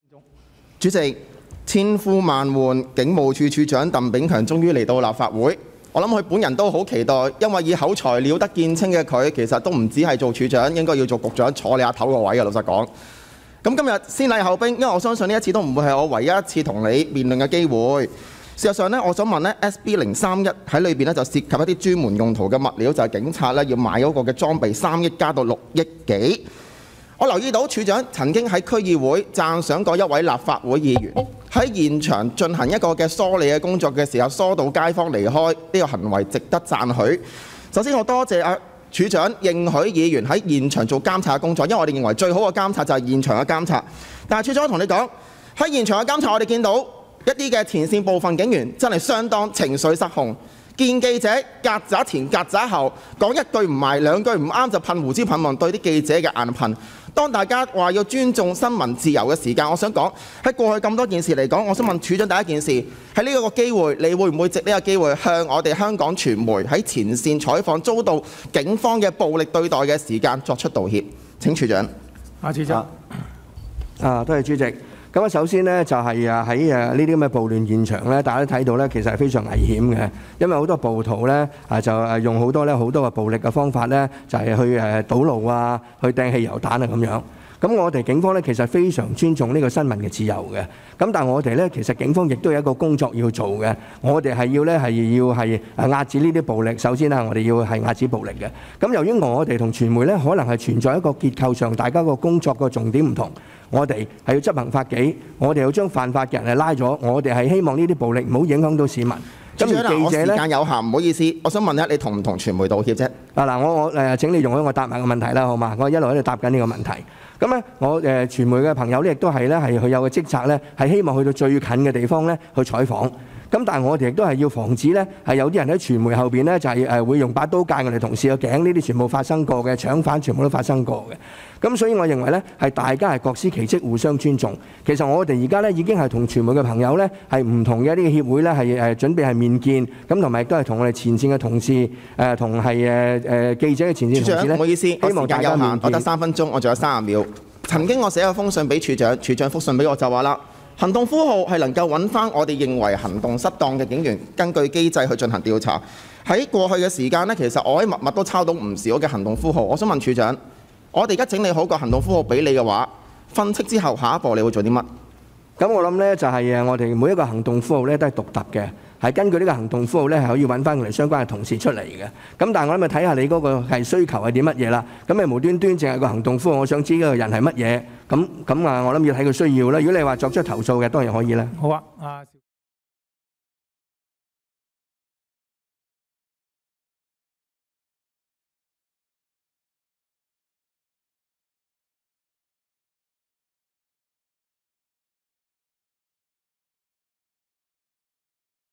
主席，千呼萬喚，警務處處長鄧炳強終於嚟到立法會。我諗佢本人都好期待，因為以口才了得見稱嘅佢，其實都唔止係做處長，應該要做局長，坐你阿頭個位嘅。老實講，咁今日先禮後兵，因為我相信呢一次都唔會係我唯一一次同你辯論嘅機會。事實上呢，我想問呢 SB031喺裏邊呢就涉及一啲專門用途嘅物料，就係警察呢要買嗰個嘅裝備3億加到6億幾。我留意到處長曾經喺區議會讚賞過一位立法會議員喺現場進行一個嘅梳理嘅工作嘅時候，疏導街坊離開，呢個行為值得讚許。首先我多謝處長認許議員喺現場做監察嘅工作，因為我哋認為最好嘅監察就係現場嘅監察。但係處長，我同你講，喺現場嘅監察，我哋見到一啲嘅前線部分警員真係相當情緒失控，見記者曱甴前曱甴後，講一句唔埋兩句唔啱就噴胡椒噴霧，對啲記者嘅眼噴。當大家話要尊重新聞自由嘅時間，我想講喺過去咁多件事嚟講，我想問處長第一件事，喺呢個機會，你會唔會藉呢個機會向我哋香港傳媒喺前線採訪遭到警方嘅暴力對待嘅時間作出道歉？請處長。 處長。 多謝主席。咁首先呢，就係喺呢啲咁嘅暴亂現場咧，大家都睇到咧，其實係非常危險嘅，因為好多暴徒咧就用好多嘅暴力嘅方法咧，就係去堵路啊，去掟汽油彈啊咁樣。咁我哋警方咧其實非常尊重呢個新聞嘅自由嘅。咁但係我哋咧其實警方亦都有一個工作要做嘅，我哋係要壓止呢啲暴力。首先我哋要係壓止暴力嘅。咁由於我哋同傳媒咧可能係存在一個結構上大家個工作個重點唔同，我哋係要執行法紀，我哋要將犯法嘅人係拉咗，我哋係希望呢啲暴力唔好影響到市民。 處長，我時間有限，唔好意思，我想問下你同唔同傳媒道歉啫？ 我請你容許我答埋個問題啦，好嘛？我一路喺度答緊呢個問題。咁咧，我傳媒嘅朋友咧亦都係佢有個職責咧，係希望去到最近嘅地方咧去採訪。咁但係我哋亦都係要防止咧，係有啲人喺傳媒後邊咧就係會用把刀架我哋同事嘅頸，呢啲全部發生過嘅，搶犯全部都發生過嘅。咁所以我認為咧係大家係各司其職，互相尊重。其實我哋而家咧已經係同傳媒嘅朋友咧係唔同嘅一啲協會咧係準備係面見，咁同埋亦都係同我哋前線嘅同事同係記者嘅前線同事咧。 處長，唔好意思， 希望大家面見。 我得3分鐘，我仲有30秒。曾經我寫咗封信俾處長，處長覆信俾我就話啦。行動呼號係能夠揾翻我哋認為行動失當嘅警員，根據機制去進行調查。喺過去嘅時間呢，其實我喺默默都抄到唔少嘅行動呼號。我想問處長，我哋而家整理好個行動呼號俾你嘅話，分析之後下一步你會做啲乜？ 咁我諗呢，就係我哋每一個行動呼號呢都係獨特嘅，係根據呢個行動呼號呢係可以揾翻我哋相關嘅同事出嚟嘅。咁但係我諗咪睇下你嗰個係需求係啲乜嘢啦。咁咪無端端淨係個行動呼號，我想知呢個人係乜嘢。咁我諗要睇佢需要啦。如果你話作出投訴嘅，當然可以啦。 好啊。